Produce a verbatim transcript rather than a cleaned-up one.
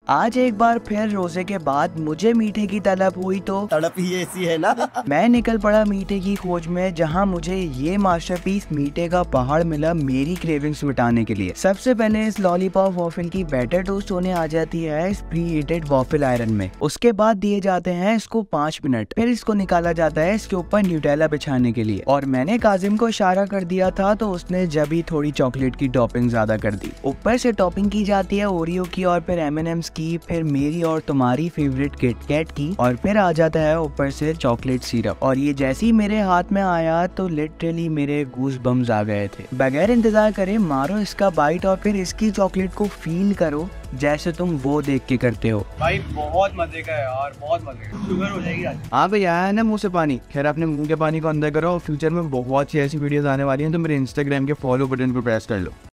आज एक बार फिर रोजे के बाद मुझे मीठे की तलब हुई तो तड़प ही ऐसी है ना। मैं निकल पड़ा मीठे की खोज में, जहां मुझे ये मास्टरपीस मीठे का पहाड़ मिला मेरी क्रेविंग्स मिटाने के लिए। सबसे पहले इस लॉलीपॉप वॉफल की बैटर टोस्ट होने आ जाती है इस प्री हीटेड वॉफल आयरन में। उसके बाद दिए जाते हैं इसको पाँच मिनट, फिर इसको निकाला जाता है इसके ऊपर न्यूटेला बिछाने के लिए। और मैंने काजिम को इशारा कर दिया था तो उसने जब ही थोड़ी चॉकलेट की टॉपिंग ज्यादा कर दी। ऊपर से टॉपिंग की जाती है ओरियो की और फिर एम एंड एम्स की, फिर मेरी और तुम्हारी फेवरेट किटकैट की, और फिर आ जाता है ऊपर से चॉकलेट सिरप। और ये जैसे ही मेरे हाथ में आया तो लिटरली मेरे गूज बम्स आ गए थे। बगैर इंतजार करे मारो इसका बाइट और फिर इसकी चॉकलेट को फील करो जैसे तुम वो देख के करते हो। भाई बहुत मजे का है यार, बहुत मजे का। शुगर हो जाएगी आज। हाँ भाई आया है ना मुंह से पानी। खैर अपने मुंह के पानी को अंदर करो। फ्यूचर में बहुत सी ऐसी वीडियोस आने वाली हैं तो मेरे इंस्टाग्राम के फॉलो बटन पर प्रेस कर लो।